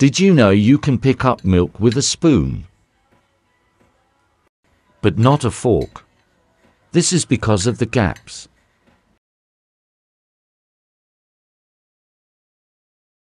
Did you know you can pick up milk with a spoon, but not a fork? This is because of the gaps.